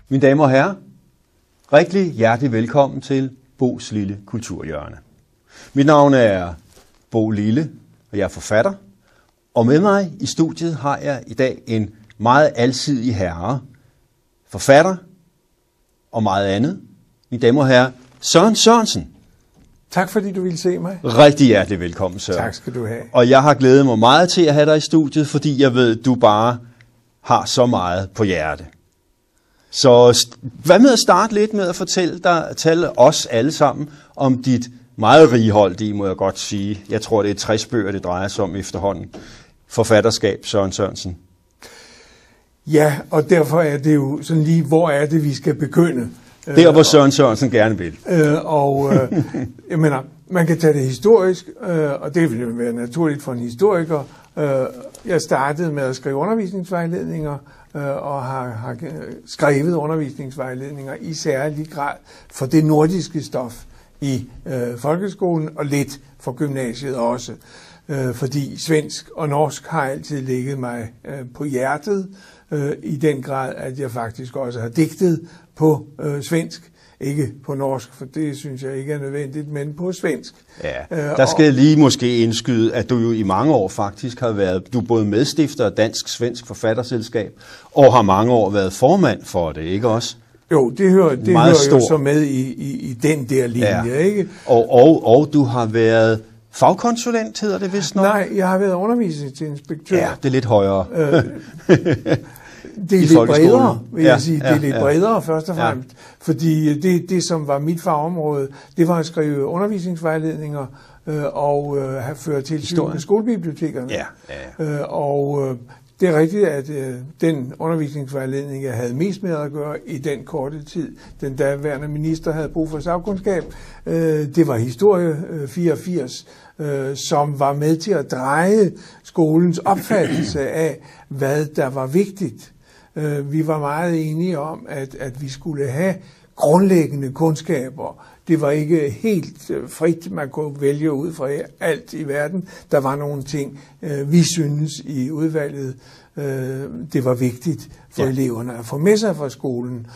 Mine damer og herrer, rigtig hjertelig velkommen til Bo's Lille Kulturhjørne. Mit navn er Bo Lille, og jeg er forfatter. Og med mig i studiet har jeg i dag en meget alsidig herre, forfatter og meget andet. Mine damer og herrer, Søren Sørensen. Tak fordi du ville se mig. Rigtig hjertelig velkommen, Søren. Tak skal du have. Og jeg har glædet mig meget til at have dig i studiet, fordi jeg ved, at du bare har så meget på hjerte. Så hvad med at starte lidt med at fortælle os alle sammen om dit meget righoldige, må jeg godt sige. Jeg tror, det er 60 bøger, det drejer sig om efterhånden. Forfatterskab, Søren Sørensen. Ja, og derfor er det jo sådan lige, hvor er det, vi skal begynde? Der, hvor Søren Sørensen gerne vil. Jeg mener, man kan tage det historisk, og det vil være naturligt for en historiker. Jeg startede med at skrive undervisningsvejledninger, og har skrevet undervisningsvejledninger i særlig grad for det nordiske stof i folkeskolen, og lidt for gymnasiet også. Fordi svensk og norsk har altid ligget mig på hjertet, i den grad, at jeg faktisk også har digtet på svensk. Ikke på norsk, for det synes jeg ikke er nødvendigt, men på svensk. Ja, der skal jeg lige måske indskyde, at du jo i mange år faktisk har været, du er både medstifter af Dansk-Svensk Forfatterselskab, og har mange år været formand for det, ikke også? Jo, det hører jo så med i den der linje, ja. Ikke? Og du har været fagkonsulent, hedder det vist nok? Nej, jeg har været undervisningsinspektør. Ja, det er lidt højere. Det er lidt bredere, vil jeg sige. Det er lidt bredere først og fremmest. Ja. Fordi det, som var mit fagområde, det var at skrive undervisningsvejledninger og have ført tilsyn med skolebibliotekerne. Ja. Og det er rigtigt, at den undervisningsvejledning, jeg havde mest med at gøre i den korte tid, den daværende minister havde brug for sagkundskab, det var historie 84, som var med til at dreje skolens opfattelse af, hvad der var vigtigt. Vi var meget enige om, at vi skulle have grundlæggende kundskaber. Det var ikke helt frit, man kunne vælge ud fra alt i verden. Der var nogle ting, vi synes i udvalget, det var vigtigt for eleverne at få med sig fra skolen.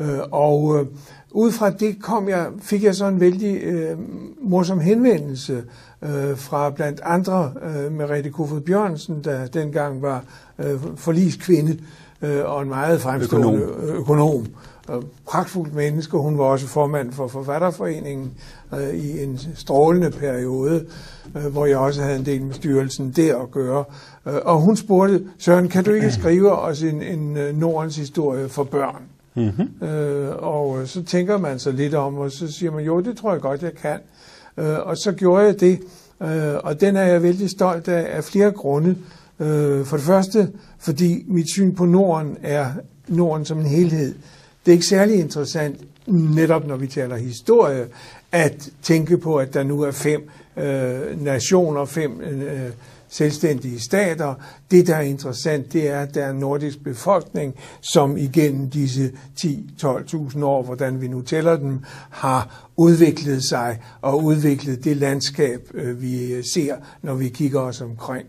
Og ud fra det fik jeg så en vældig morsom henvendelse fra blandt andre Merete Kofod Bjørnsen, der dengang var forligskvinde og en meget fremstående økonom. Pragtfuldt menneske. Hun var også formand for Forfatterforeningen i en strålende periode, hvor jeg også havde en del med styrelsen der at gøre. Og hun spurgte, Søren, kan du ikke skrive os en Nordens historie for børn? Mm-hmm. Og så tænker man så lidt om, og så siger man, jo, det tror jeg godt, jeg kan. Og så gjorde jeg det, og den er jeg vældig stolt af flere grunde. For det første, fordi mit syn på Norden er Norden som en helhed. Det er ikke særlig interessant, netop når vi taler historie, at tænke på, at der nu er 5 nationer, 5 selvstændige stater. Det, der er interessant, det er, at der er en nordisk befolkning, som igennem disse 10-12.000 år, hvordan vi nu tæller dem, har udviklet sig og udviklet det landskab, vi ser, når vi kigger os omkring.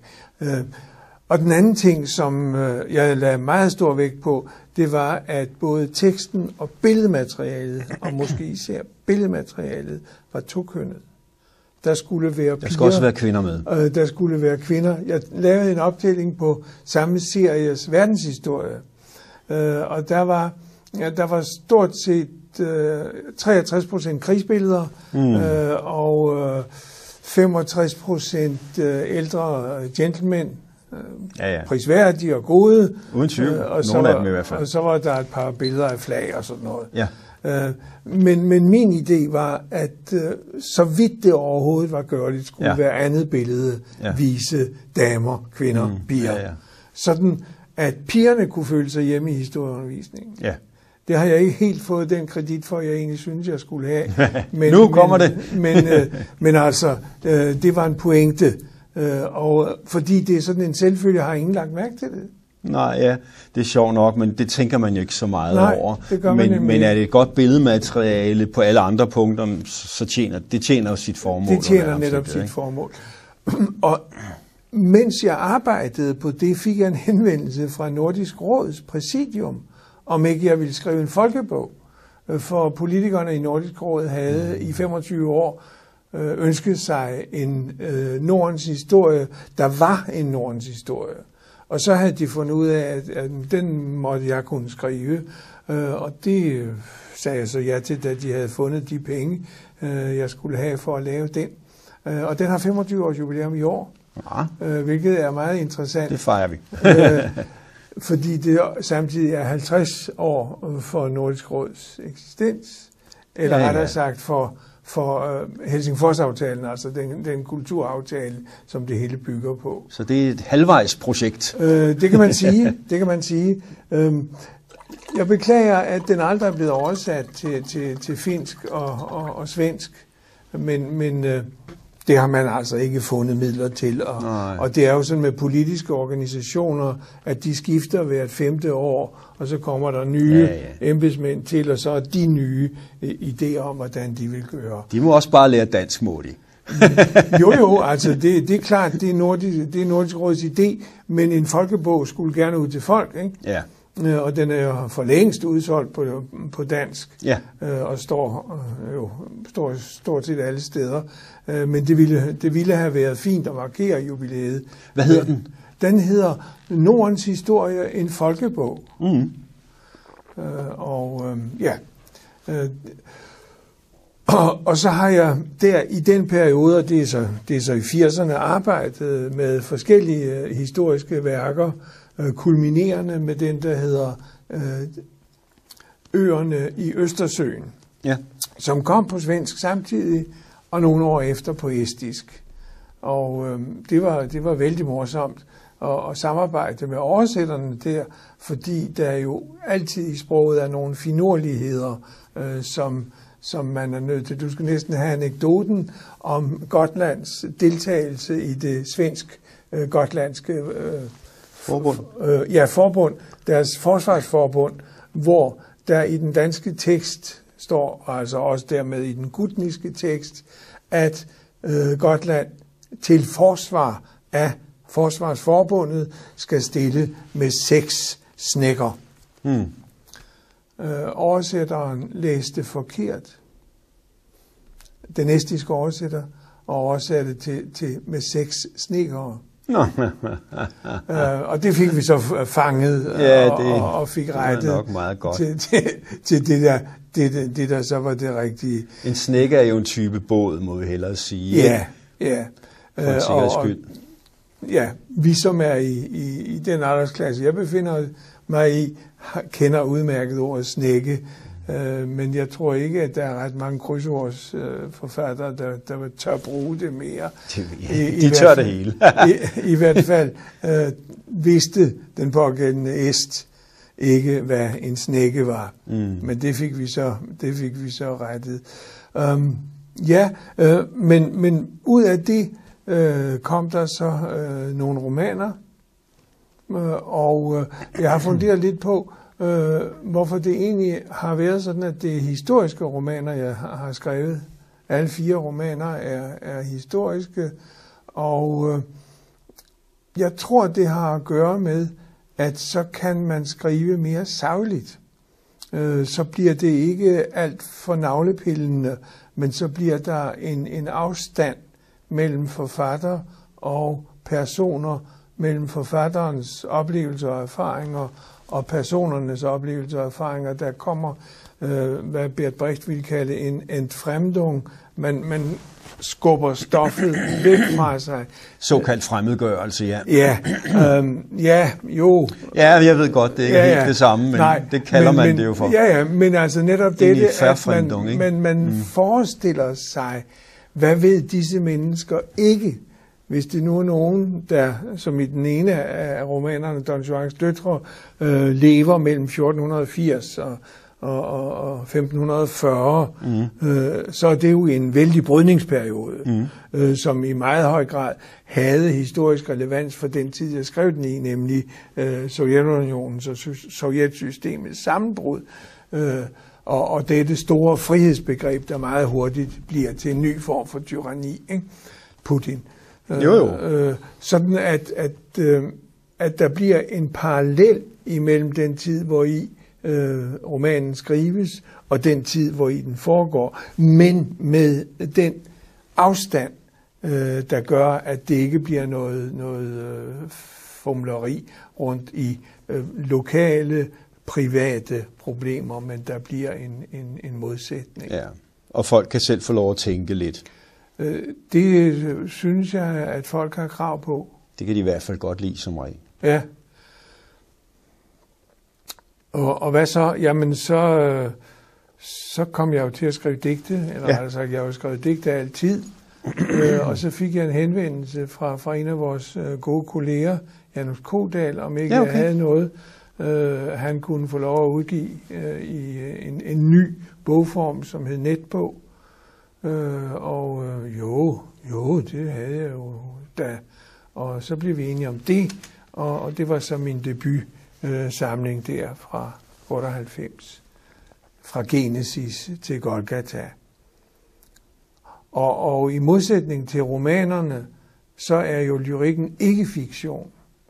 Og den anden ting, som jeg lagde meget stor vægt på, det var, at både teksten og billedmaterialet, og måske især billedmaterialet, var tokønnet. Der skulle være piger. Der skulle også være kvinder med. Der skulle være kvinder. Jeg lavede en optælling på samme series verdenshistorie, og der var stort set 63% krigsbilleder, og 65% ældre gentlemen, prisværdige og gode. Uden tvivl. Nogle af dem i hvert fald. Og så var der et par billeder af flag og sådan noget. Ja. Men min idé var, at så vidt det overhovedet var gørligt, skulle være andet billede vise damer, kvinder, piger. Ja. Sådan, at pigerne kunne føle sig hjemme i historieundervisningen. Ja. Det har jeg ikke helt fået den kredit for, jeg egentlig synes, jeg skulle have. Nu kommer det. Men altså, det var en pointe. Og fordi det er sådan en selvfølge, har ingen lagt mærke til det. Nej, ja, det er sjovt nok, men det tænker man jo ikke så meget over. Det gør man men er det et godt billedmateriale på alle andre punkter, så tjener jo sit formål. Det tjener netop sit formål. Og mens jeg arbejdede på det, fik jeg en henvendelse fra Nordisk Råds præsidium om ikke jeg ville skrive en folkebog. For politikerne i Nordisk Råd havde i 25 år ønsket sig en Nordens historie. Der var en Nordens historie. Og så havde de fundet ud af, at den måtte jeg kunne skrive. Og det sagde jeg så ja til, da de havde fundet de penge, jeg skulle have for at lave den. Og den har 25 års jubilæum i år, hvilket er meget interessant. Det fejrer vi. Fordi det samtidig er 50 år for Nordisk Råds eksistens, eller rettere sagt for Helsingfors-aftalen, altså den kulturaftale, som det hele bygger på. Så det er et halvvejsprojekt. Det kan man sige. Det kan man sige. Jeg beklager, at den aldrig er blevet oversat til finsk og svensk, men det har man altså ikke fundet midler til. Og det er jo sådan med politiske organisationer, at de skifter hvert 5. år, og så kommer der nye embedsmænd til, og så er de nye idéer om, hvordan de vil gøre. De må også bare lære dansk, må de. Jo, altså det er klart, det er Nordisk Råds idé, men en folkebog skulle gerne ud til folk, ikke? Ja. Og den er jo for længst udsolgt på dansk, og står stort set alle steder. Men det ville have været fint at markere jubilæet. Hvad hedder den? Den hedder Nordens Historie, en folkebog. Og så har jeg der i den periode, og det er så i 80'erne, arbejdet med forskellige historiske værker, kulminerende med den, der hedder Øerne i Østersøen, som kom på svensk samtidig, og nogle år efter på estisk. Og det var vældig morsomt at samarbejde med oversætterne der, fordi der jo altid i sproget er nogle finurligheder, som man er nødt til. Du skal næsten have anekdoten om Gotlands deltagelse i det svensk-gotlandske forbund. Forbund, deres forsvarsforbund, hvor der i den danske tekst står, altså også dermed i den gutniske tekst, at Gotland til forsvar af forsvarsforbundet skal stille med 6 snækker. Oversætteren læste forkert. Den estiske oversætter og oversatte til med 6 snækkere. Og det fik vi så fanget og fik rettet nok meget godt. til det der så var det rigtige. En snække er jo en type båd, må vi hellere sige. Ja. For en sikkerheds skyld. Ja, vi som er i den aldersklasse, jeg befinder mig i, kender udmærket ordet snække, men jeg tror ikke, at der er ret mange krydsordsforfattere, der tør bruge det mere. De tør det hele. I hvert fald vidste den pågældende est ikke, hvad en snække var. Men det fik vi så rettet. Men ud af det kom der så nogle romaner, og jeg har funderet lidt på, hvorfor det egentlig har været sådan, at det er historiske romaner, jeg har skrevet. Alle 4 romaner er historiske, og jeg tror, det har at gøre med, at så kan man skrive mere sagligt. Så bliver det ikke alt for navlepillende, men så bliver der en afstand mellem forfatter og personer, mellem forfatterens oplevelser og erfaringer og personernes oplevelser og erfaringer. Der kommer, hvad Bert Brecht ville kalde en Entfremdung. Man skubber stoffet væk fra sig. Såkaldt fremmedgørelse, ja. Jo. Ja, jeg ved godt, det er ikke helt det samme, men det kalder man det jo for. Ja, men altså netop det, at man forestiller sig, hvad ved disse mennesker ikke, hvis det nu er nogen, der, som i den ene af romanerne, Don Juans døtre, lever mellem 1480 og 1540, så er det jo en vældig brydningsperiode, som i meget høj grad havde historisk relevans for den tid, jeg skrev den i, nemlig Sovjetunionens og sovjetsystemets sammenbrud, og dette store frihedsbegreb, der meget hurtigt bliver til en ny form for tyranni, ikke? Putin. Sådan at der bliver en parallel imellem den tid, hvor i romanen skrives, og den tid, hvor i den foregår, men med den afstand, der gør, at det ikke bliver noget formulari rundt i lokale, private problemer, men der bliver en modsætning. Ja, og folk kan selv få lov at tænke lidt. Det synes jeg, at folk har krav på. Det kan de i hvert fald godt lide som regel. Ja. Og hvad så? Jamen, så kom jeg jo til at skrive digte, eller altså, jeg har jo skrevet digte altid. Og så fik jeg en henvendelse fra en af vores gode kolleger, Janus Kodal, om ikke jeg havde noget, han kunne få lov at udgive i en ny bogform, som hed netbog. Jo, det havde jeg jo da. Og så blev vi enige om det, og det var så min debutsamling der fra 98. Fra Genesis til Golgata. Og i modsætning til romanerne, så er jo lyrikken ikke fiktion.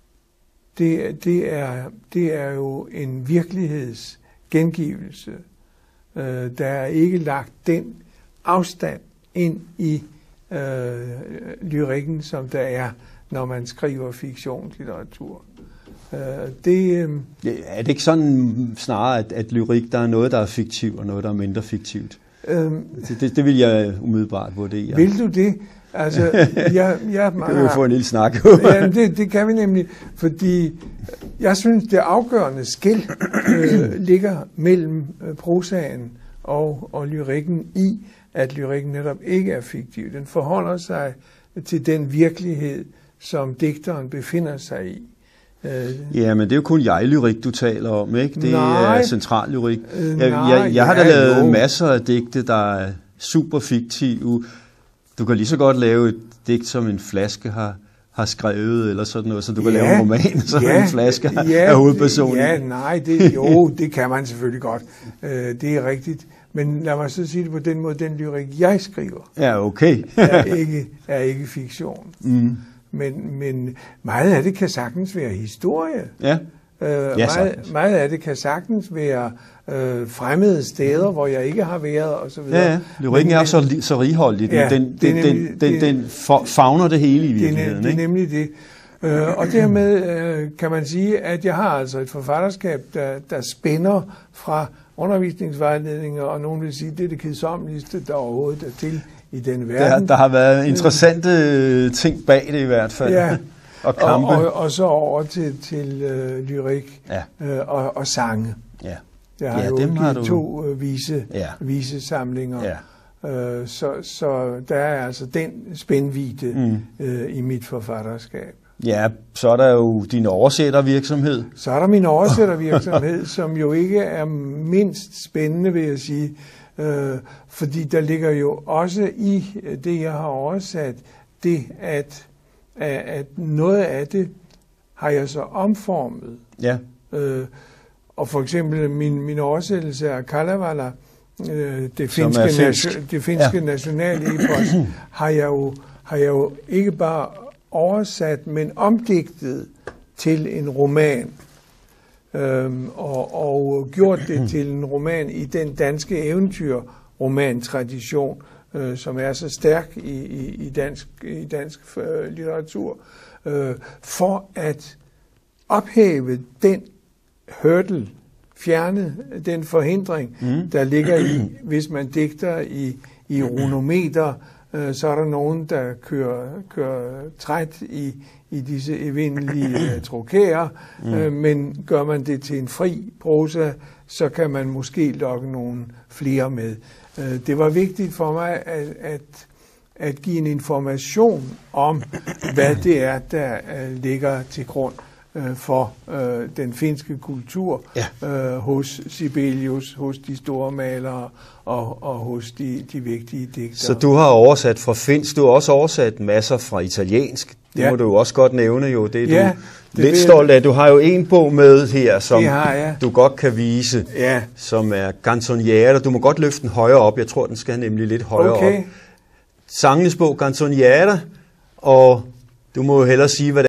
Det er jo en virkelighedsgengivelse. Der er ikke lagt den afstand ind i lyrikken, som der er, når man skriver fiktionslitteratur. Er det ikke sådan snarere, at lyrik, der er noget, der er fiktivt, og noget, der er mindre fiktivt? Det vil jeg umiddelbart vurdere. Vil du det? Altså, jeg kan vi jo få en lille snak. Ja, det kan vi nemlig, fordi jeg synes, det afgørende skel ligger mellem prosaen og lyrikken i, at lyrikken netop ikke er fiktiv. Den forholder sig til den virkelighed, som digteren befinder sig i. Ja, men det er jo kun jeg-lyrik, du taler om, ikke? Det er central-lyrik. Jeg har da lavet masser af digte, der er super fiktive. Du kan lige så godt lave et digt, som en flaske har skrevet, eller sådan noget, så du kan lave en roman, som en flaske er hovedpersonen. Det kan man selvfølgelig godt. Det er rigtigt. Men lad mig så sige det på den måde, den lyrik, jeg skriver, er ikke fiktion. Mm. Men meget af det kan sagtens være historie. Ja. Meget af det kan sagtens være fremmede steder, hvor jeg ikke har været, og så videre. Ja, lyrikken er så righoldig. Den favner det hele i virkeligheden. Det er nemlig det. Og dermed kan man sige, at jeg har altså et forfatterskab, der spænder fra undervisningsvejledninger, og nogen vil sige, det er det kedsommeligste, der overhovedet er til i den verden. Der har været interessante ting bag det i hvert fald. Ja. Og kampe. Og så over til lyrik og sange. Ja. Jeg har jo udgivet 2 visesamlinger. Ja. Så der er altså den spændvidde i mit forfatterskab. Ja, så er der jo din oversættervirksomhed. Så er der min oversættervirksomhed, som jo ikke er mindst spændende, vil jeg sige. Fordi der ligger jo også i det, jeg har oversat, det at noget af det har jeg så omformet. Ja. Og for eksempel min oversættelse af Kalevala, det finske nationalepos, har jeg jo ikke bare oversat, men omdigtet til en roman. Og gjort det til en roman i den danske eventyrromantradition, som er så stærk i dansk litteratur, for at ophæve den hurdle, fjerne den forhindring, der ligger i, hvis man digter i runometer, så er der nogen, der kører træt i disse evindelige trokæer, men gør man det til en fri prosa, så kan man måske lokke nogle flere med. Det var vigtigt for mig at give en information om, hvad det er, der ligger til grund for den finske kultur hos Sibelius, hos de store malere og hos de vigtige digtere. Så du har oversat fra finsk, du har også oversat masser fra italiensk. Det må du jo også godt nævne jo. Det er du lidt stolt af. Du har jo en bog med her, som du godt kan vise, som er Canzoniere. Du må godt løfte den højere op. Jeg tror, den skal nemlig lidt højere op. Sangenes bog Canzoniere, og du må jo hellere sige, hvad